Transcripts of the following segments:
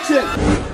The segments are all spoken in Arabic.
اكشن.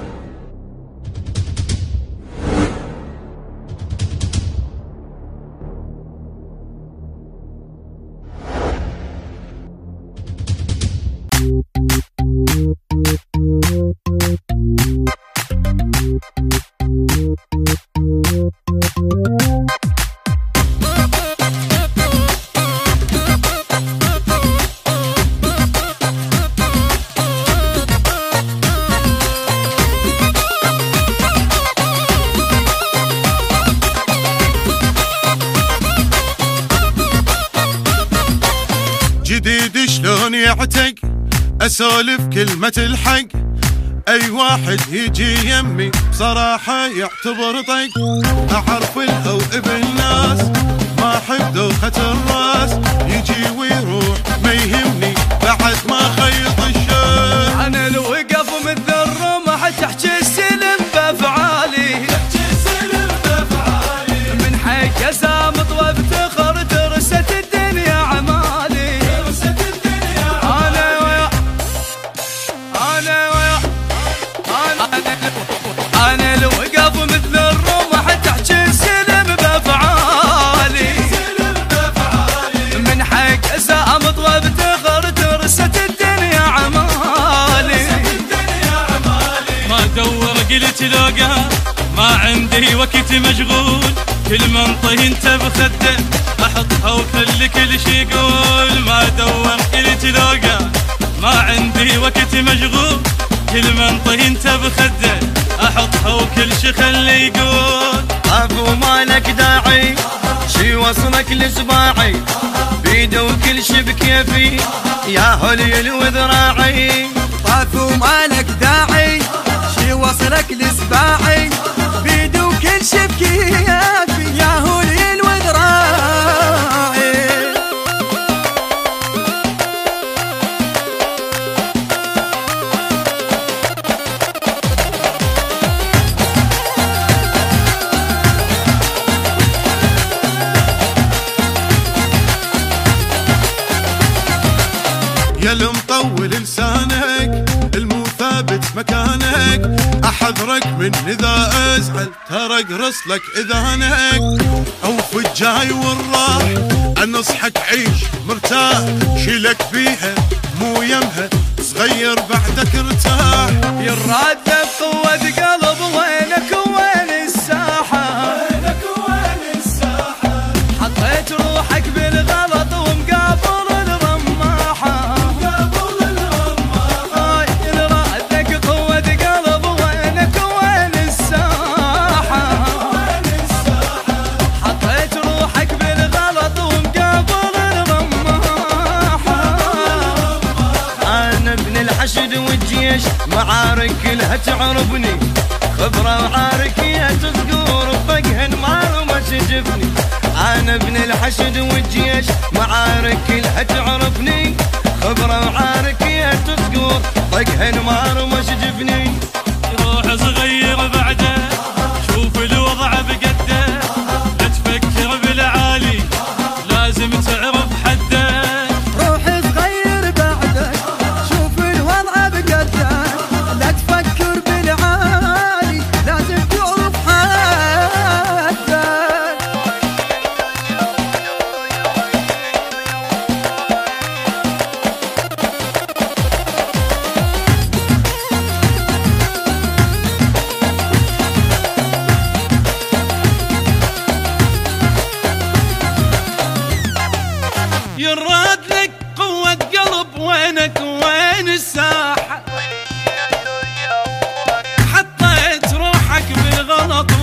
جديد شلون يعتق اسولف كلمة الحق، اي واحد يجي يمي بصراحة يعتبر طق. اعرف الهوء بالناس ما احب دوخة الراس، يجي ويروح ما يهمني بعد ما خيط الشيء. انا لو وقف مثل الرمح تحكي السلم بافعالي، من حق اسامط وافتخر ترست الدنيا عمالي. أنا لو وقف مثل الرمح تحكي السلم بافعالي، من حق اسامط وافتخر ترست الدنيا عمالي. ما ادور قلت لوقا ما عندي وقت مشغول، كل منطي انت بخده احطها وخلي كل شي يقول. ما ادور قلت لوقا ما عندي وقت مشغول، كل منطي انت بخده احطها وكل شي خلي يقول. ابو مالك داعي شي وصلك لصباعي، بيده وكل شي بكيفي يا هليل وذراعي. طافو مالك داعي شي وصلك لصباعي، بيده وكل شي بكيفي يا هليل وذراعي. يا المطول لسانك المو ثابت مكانك، احذرك من اذا ازعل ترى اقرص لك اذانك. او في الجاي والراح انصحك عيش مرتاح، شيلك بيها مو يمها صغير بعدك ارتاح. يراد بقوة قلب وينك وين الساحة، حطيت روحك بالغلط ومقابل الرماحة. يراد قوة قلب وينك وين الساحة، حطيت روحك بالغلط ومقابل الرماحة. انا ابن الحشد والجيش معارك كلها تعرفني، خبرة وعاركية تذكر وفقها نمار وما تجفني. انا ابن الحشد والجيش معارك كلها تعرفني، خبرة وعاركية تذكر فقها نمار وما تجفني. روح صغير بعده شوف الوضع بقده، لا تفكر بالعالي لازم تعرف حده. روح صغير بعدك شوف الوضع بقدك، لا تفكر بالعالي لازم تعرف حدك. يراد لك قوة قلب وينك وين الساحة، حطيت روحك بالغلط